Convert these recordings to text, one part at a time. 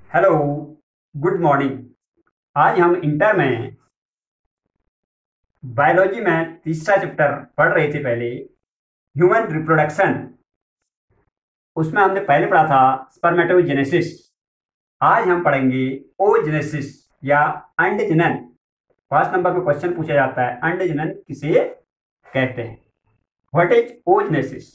Hello, good morning. आज हम inter में बायोलॉजी में तीसरा चैप्टर पढ़ रहे थे। पहले ह्यूमन रिप्रोडक्शन, उसमें हमने पहले पढ़ा था स्पर्मेटोजेनेसिस। आज हम पढ़ेंगे ओजेनेसिस या अंड जनन। 5 नंबर पे क्वेश्चन पूछा जाता है, अंड जनन किसे कहते हैं। What is oogenesis?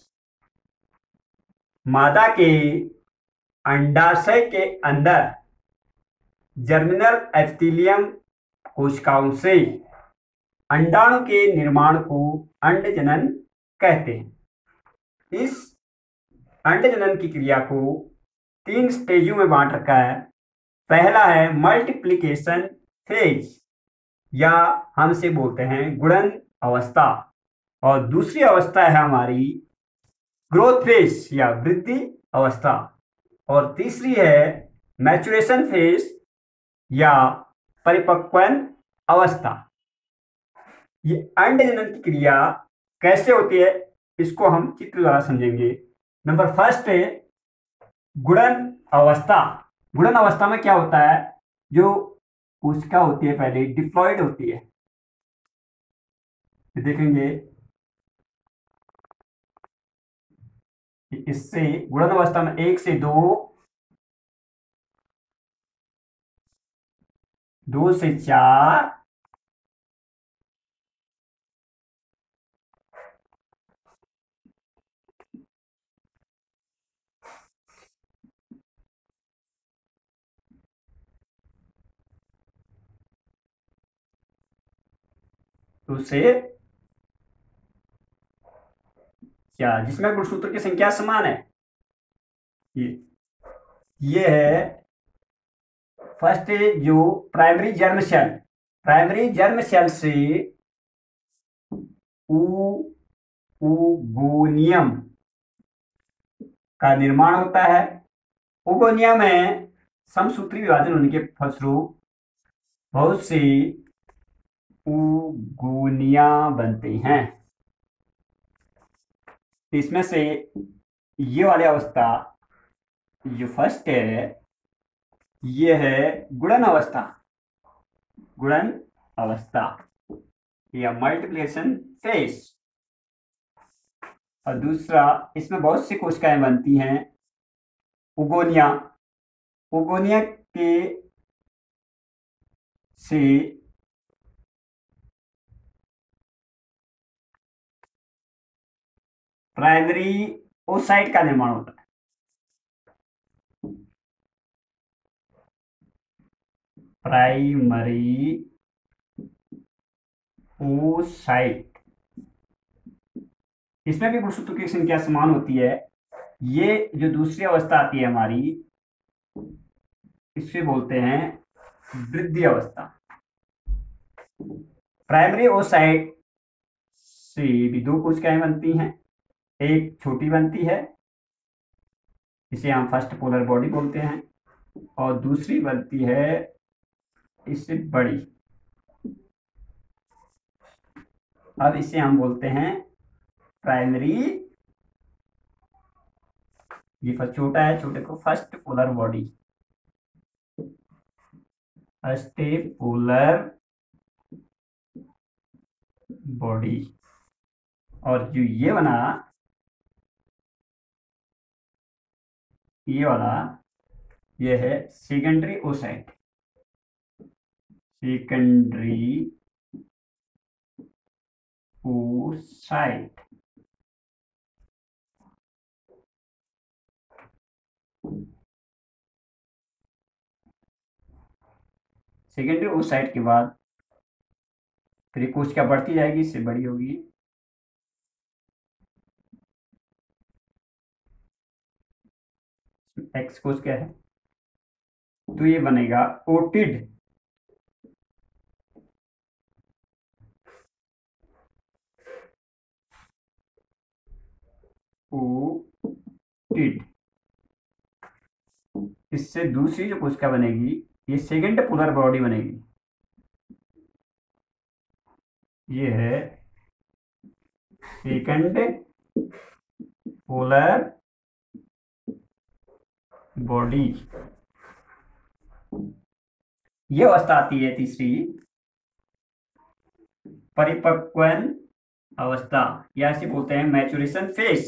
मादा के अंडाशय के अंदर जर्मिनल एपिथेलियम कोशिकाओं से अंडाणु के निर्माण को अंडजनन कहते हैं। इस अंडजनन की क्रिया को 3 स्टेजों में बांट रखा है। पहला है मल्टीप्लिकेशन फेज या हमसे बोलते हैं गुणन अवस्था, और दूसरी अवस्था है हमारी ग्रोथ फेज या वृद्धि अवस्था, और तीसरी है मैचुरेशन फेज या परिपक्वन अवस्था। ये अंडजनन की क्रिया कैसे होती है इसको हम चित्र द्वारा समझेंगे। नंबर फर्स्ट है गुणन अवस्था। गुणन अवस्था में क्या होता है, जो कोशिका होती है पहले डिप्लॉयड होती है। देखेंगे इससे गुणन अवस्था में 1 से 2, 2 से 4, 2 से 4, जिसमें गुणसूत्र की संख्या समान है। ये है फर्स्ट जो primary germ cell. Primary germ cell से ओगोनियम का निर्माण होता है। ओगोनियम में समसूत्री विभाजन होने के फलस्वरूप बहुत सी ओगोनिया बनते हैं। इसमें से ये वाली अवस्था जो फर्स्ट है, ये है गुणन अवस्था। गुणन अवस्था या मल्टीप्लिकेशन फेज। और दूसरा, इसमें बहुत सी कोशिकाएं बनती हैं ओगोनिया। ओगोनिया के से प्राइमरी ओसाइट का निर्माण होता है। प्राइमरी ओसाइट, इसमें भी गुणसूत्र की संख्या समान होती है। ये जो दूसरी अवस्था आती है हमारी, इसे बोलते हैं वृद्धि अवस्था। प्राइमरी ओसाइट से भी 2 कोशिकाएं बनती हैं। एक छोटी बनती है, इसे हम फर्स्ट पोलर बॉडी बोलते हैं, और दूसरी बनती है इससे बड़ी। अब इसे हम बोलते हैं प्राइमरी। ये छोटा है, छोटे को first polar body, first polar body. और जो ये बना, ये वाला, ये है secondary oocyte. Secondary oocyte. Secondary oocyte के बाद फिर कोशिका बढ़ती जाएगी, इससे बड़ी होगी। एक्स कोश क्या है, तो ये बनेगा ओटिड। ओटिड। इससे दूसरी जो कोशिका बनेगी, ये सेकेंड पोलर बॉडी बनेगी। ये है सेकेंड पोलर बॉडी। ये अवस्था आती है तीसरी, परिपक्वन अवस्था, या इसे बोलते हैं मैचुरेशन फेज।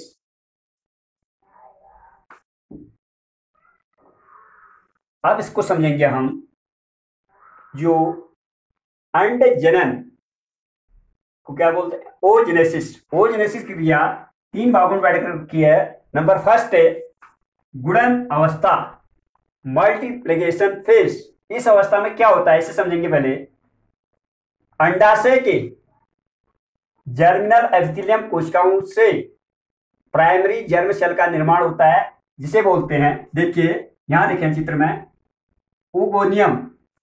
अब इसको समझेंगे हम, जो अंड जनन को क्या बोलते हैं, ओजेनेसिस। ओजेनेसिस की क्रिया 3 भागों में बैठकर की है। नंबर फर्स्ट है गुणन अवस्था, मल्टीप्लिकेशन फेज। इस अवस्था में क्या होता है इसे समझेंगे पहले। अंडाशय के जर्मिनल एपिथेलियम कोशिकाओं से प्राइमरी जर्म सेल का निर्माण होता है, जिसे बोलते हैं, देखिए यहां देखें चित्र में, उगोनियम।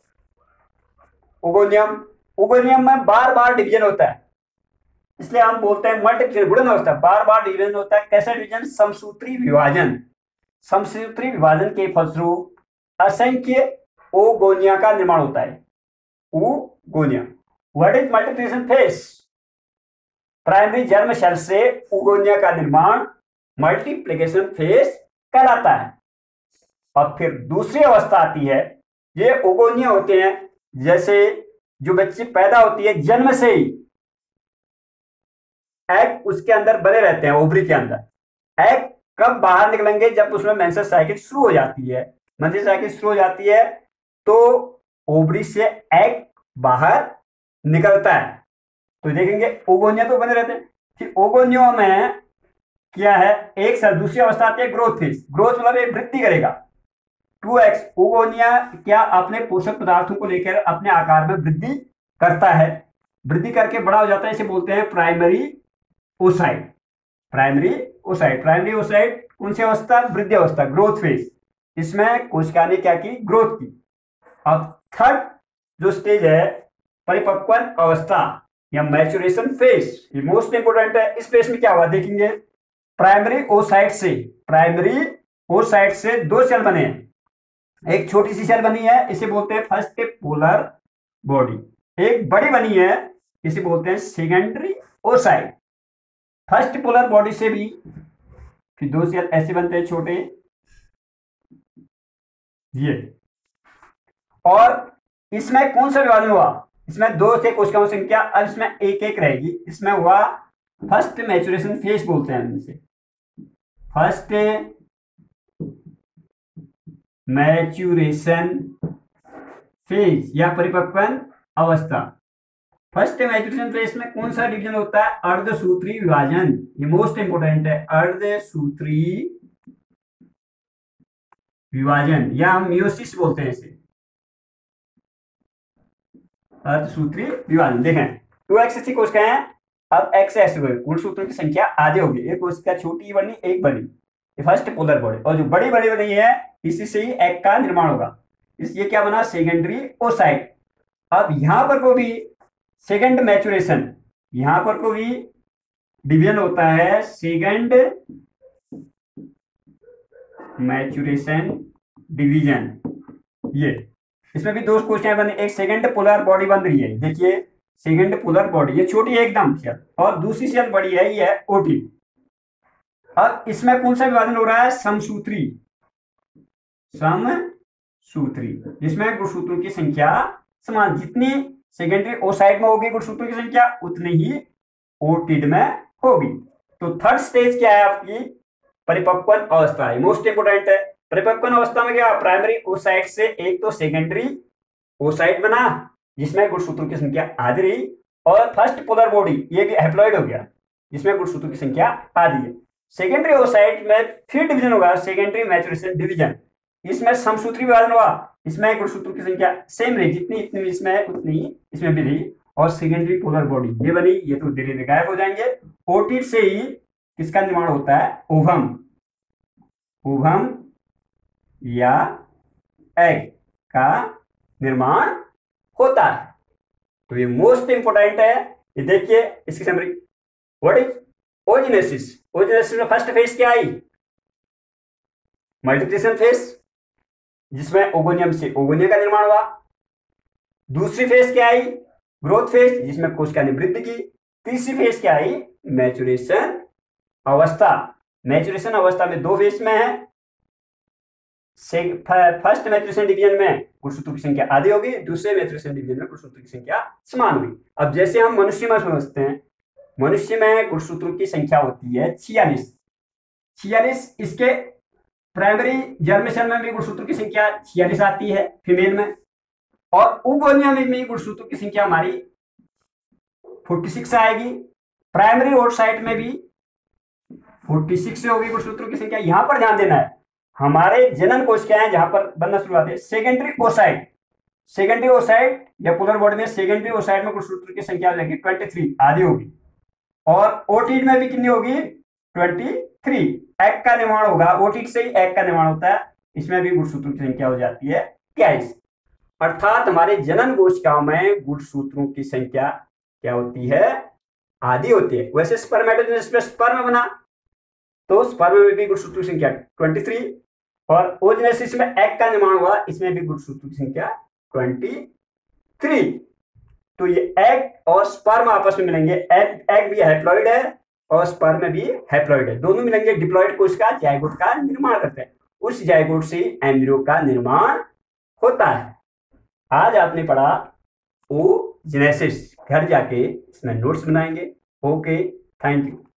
उगोनियम उगोनियम में बार बार डिवीजन होता है, इसलिए हम बोलते हैं मल्टीप्लिकेशन, गुणन अवस्था, बार बार डिवीजन होता है। कैसा डिवीजन? समसूत्री विभाजन। समसूत्री विभाजन के फलस्वरूप असंख्य ओगोनिया का निर्माण होता है। Oogonia. What is multiplication phase? Primary germ cell से ओगोनिया का निर्माण मल्टीप्लिकेशन फेज कहलाता है। अब फिर दूसरी अवस्था आती है, ये ओगोनिया होते हैं, जैसे जो बच्ची पैदा होती है जन्म से ही एग उसके अंदर बने रहते हैं, ओवरी के अंदर। एग कब बाहर निकलेंगे? जब उसमें मेंस्ट्रुअल साइकिल शुरू हो जाती है। मेंस्ट्रुअल साइकिल शुरू हो जाती है तो ओवरी से एग बाहर निकलता है। तो देखेंगे ओगोनिया तो बने रहते हैं। फिर ओगोनिया में क्या है, एक साल दूसरी अवस्था आती है ग्रोथ फेज। ग्रोथ मतलब ये वृद्धि करेगा, 2x। ओगोनिया क्या अपने पोषक पदार्थों को लेकर अपने आकार में वृद्धि करता है, वृद्धि करके बड़ा हो जाता है। इसे बोलते हैं primary oocyte. Primary oocyte. Primary oocyte कौन सी अवस्था? वृद्धि अवस्था, ग्रोथ फेज। इसमें कोशिका ने क्या की? ग्रोथ की। अब थर्ड जो स्टेज है, परिपक्वन अवस्था या मैचुरेशन फेज, ये मोस्ट इंपोर्टेंट है। इस फेज में क्या हुआ देखेंगे, प्राइमरी ओसाइट से 2 सेल बने हैं। एक छोटी सी सेल बनी है, इसे बोलते हैं फर्स्ट पोलर बॉडी। एक बड़ी बनी है, इसे बोलते हैं secondary oocyte. First polar body से भी फिर 2 सेल ऐसे बनते हैं छोटे, ये। और इसमें कौन सा विभाजन हुआ? इसमें 2 थे कोशिकाओं की संख्या, अब इसमें 1-1 रहेगी। इसमें हुआ फर्स्ट मैचुरेशन फेज बोलते हैं इसे, फर्स्ट मैचुरेशन फेज या परिपक्वन अवस्था। फर्स्ट मैचुरेशन फेज में कौन सा डिवीजन होता है? अर्धसूत्री विभाजन। ये मोस्ट इंपोर्टेंट है, अर्धसूत्री विभाजन या हम मियोसिस बोलते हैं इसे, अर्धसूत्री विभाजन। देखें 2x की कोशिकाएं हैं, अब x ऐसे हुए, गुणसूत्रों की संख्या आधे होगी। एक कोशिका छोटी बनी, एक बड़ी, ये फर्स्ट पोलर बॉडी। और जो बड़ी बड़ी बनी है, इसी से ही एग का निर्माण होगा। इसलिए क्या बना? Secondary oocyte. अब यहां पर को भी सेकेंड मैचुरेशन, यहां पर को भी डिवीजन होता है, सेकेंड मैचुरेशन डिवीजन। ये इसमें भी 2 कोशिकाएं बनी, एक सेकेंड पोलर बॉडी बन रही है, देखिए सेकेंड पोलर बॉडी, ये छोटी है एकदम सेल, और दूसरी सेल बड़ी है, ये है ओटी। अब इसमें कौन सा विभाजन हो रहा है? समसूत्री। समसूत्री, जिसमें गुणसूत्रों की संख्या समान, जितनी सेकेंडरी ओसाइट में होगी गुणसूत्रों की संख्या, उतनी ही ओटिड में होगी। तो थर्ड स्टेज क्या है आपकी? परिपक्वन अवस्था है, मोस्ट इंपोर्टेंट है। परिपक्वन अवस्था में क्या? प्राइमरी ओसाइट से एक तो सेकेंडरी ओसाइट बना, जिसमें गुणसूत्रों की संख्या आधी रही, और फर्स्ट पोलर बॉडी, ये भी हैप्लॉइड हो गया, जिसमें गुणसूत्रों की संख्या आधी है। सेकेंडरी ओसाइट में फिर डिवीजन होगा, सेकेंडरी मैचुरेशन डिवीजन। इसमें समसूत्री विभाजन हुआ, इसमें गुणसूत्रों की संख्या सेम रही, जितनी इतनी इसमें उतनी इसमें भी रही, और सेकेंडरी पोलर बॉडी ये बनी। ये तो धीरे धीरे गायब हो जाएंगे। ओटिड से ही किसका निर्माण होता है? ओवम। ओवम या एग का निर्माण होता है। तो ये मोस्ट इंपोर्टेंट है। ये देखिए इसकी summary, what is oogenesis? Oogenesis में फर्स्ट फेज क्या आई? मल्टीप्लिकेशन फेज, जिसमें ओगोनियम से ओगोनिया का निर्माण हुआ। दूसरी फेज क्या आई? ग्रोथ फेज, जिसमें कोशिका ने वृद्धि की। तीसरी फेज क्या आई? मैचुरेशन अवस्था। मैचुरेशन अवस्था में 2 फेज में है, फर्स्ट मैट्रिक्स डिवीजन में गुणसूत्रों की संख्या आधी होगी, दूसरे मैट्रिक्स डिवीजन में गुणसूत्रों की संख्या समान होगी। अब जैसे हम मनुष्य में समझते हैं, मनुष्य में गुणसूत्रों की संख्या होती है 46। इसके प्राइमरी जर्मेशन में भी गुणसूत्रों की संख्या 46 आती है फीमेल में, और उगोनिया में भी गुणसूत्रों की संख्या हमारी 46 आएगी। प्राइमरी ओसाइट में भी 46 से होगी गुणसूत्रों की संख्या। यहां पर ध्यान देना है, हमारे जनन कोश क्या है जहां पर बनना शुरुआत है, सेकेंडरी ओसाइट या पोलर बॉडी में सेकेंडरी ओसाइट में गुणसूत्रों की संख्या हो जाएगी 23, आधी होगी। और ओटिड में भी कितनी होगी, 23। एग का निर्माण होगा, ओटिड से ही एग का निर्माण होता है, इसमें भी गुणसूत्रों की संख्या हो जाती है 23। अर्थात हमारे जनन कोशिकाओं में गुणसूत्रों की संख्या क्या होती है, आधी होती है। वैसे स्पर्मेटोजेनेसिस में स्पर्म बना तो स्पर्म में भी गुणसूत्रों की संख्या 23, और ओजेनेसिस में एग का निर्माण हुआ, इसमें भी गुणसूत्रों की संख्या 23। तो ये एग और स्पर्म आपस में मिलेंगे, एग भी हैप्लॉइड है और स्पर्म भी हैप्लॉइड है, दोनों मिलेंगे, डिप्लॉइड कोशिका जायगोट का निर्माण करते हैं, उस जायगोट से एम्ब्रियो का निर्माण होता है। आज आपने पढ़ा ओजेनेसिस, घर जाके इसमें नोट्स बनाएंगे। Okay, thank you.